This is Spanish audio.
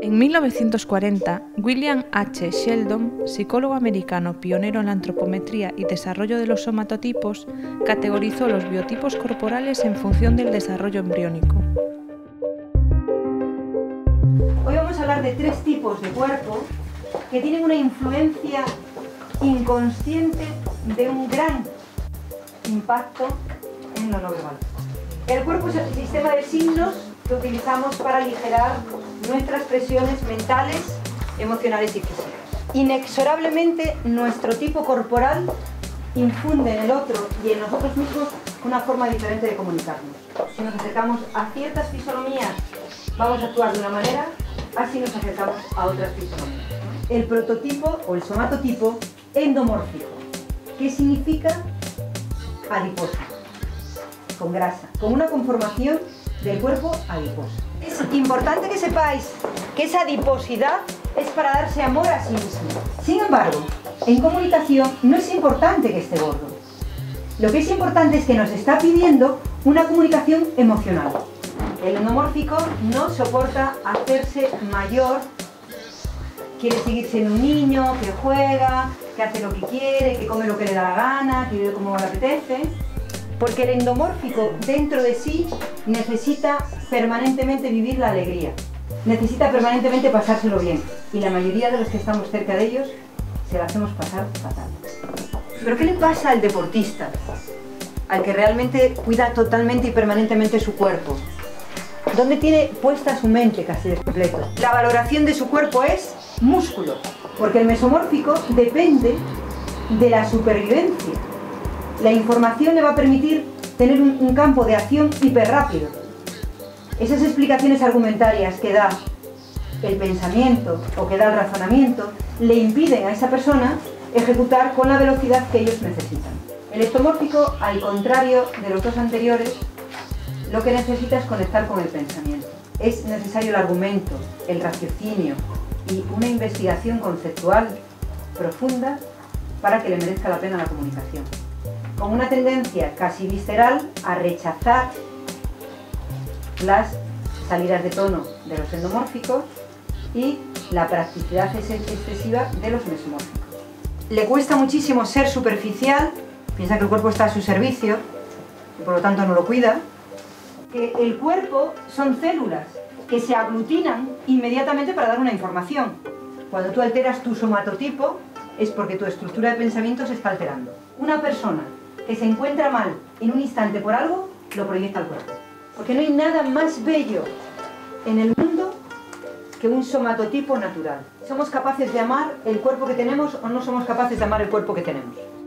En 1940, William H. Sheldon, psicólogo americano pionero en la antropometría y desarrollo de los somatotipos, categorizó los biotipos corporales en función del desarrollo embriónico. Hoy vamos a hablar de 3 tipos de cuerpo que tienen una influencia inconsciente de un gran impacto en lo no verbal. El cuerpo es el sistema de signos que utilizamos para aligerar nuestras presiones mentales, emocionales y físicas. Inexorablemente, nuestro tipo corporal infunde en el otro y en nosotros mismos una forma diferente de comunicarnos. Si nos acercamos a ciertas fisonomías, vamos a actuar de una manera, así nos acercamos a otras fisonomías. El prototipo o el somatotipo endomórfico, que significa adiposo, con grasa, con una conformación del cuerpo adiposo. Es importante que sepáis que esa adiposidad es para darse amor a sí mismo. Sin embargo, en comunicación no es importante que esté gordo. Lo que es importante es que nos está pidiendo una comunicación emocional. El endomórfico no soporta hacerse mayor, quiere seguir siendo un niño, que juega, que hace lo que quiere, que come lo que le da la gana, que vive como le apetece. Porque el endomórfico dentro de sí necesita permanentemente vivir la alegría, necesita permanentemente pasárselo bien, y la mayoría de los que estamos cerca de ellos se la hacemos pasar fatal. ¿Pero qué le pasa al deportista? Al que realmente cuida totalmente y permanentemente su cuerpo. ¿Dónde tiene puesta su mente casi de completo? La valoración de su cuerpo es músculo, porque el mesomórfico depende de la supervivencia. La información le va a permitir tener un campo de acción hiperrápido. Esas explicaciones argumentarias que da el pensamiento o que da el razonamiento le impiden a esa persona ejecutar con la velocidad que ellos necesitan. El ectomórfico, al contrario de los dos anteriores, lo que necesita es conectar con el pensamiento. Es necesario el argumento, el raciocinio y una investigación conceptual profunda para que le merezca la pena la comunicación. Con una tendencia casi visceral a rechazar las salidas de tono de los endomórficos y la practicidad excesiva de los mesomórficos. Le cuesta muchísimo ser superficial, piensa que el cuerpo está a su servicio y por lo tanto no lo cuida. Que el cuerpo son células que se aglutinan inmediatamente para dar una información. Cuando tú alteras tu somatotipo es porque tu estructura de pensamiento se está alterando. Una persona que se encuentra mal en un instante por algo, lo proyecta al cuerpo. Porque no hay nada más bello en el mundo que un somatotipo natural. ¿Somos capaces de amar el cuerpo que tenemos o no somos capaces de amar el cuerpo que tenemos?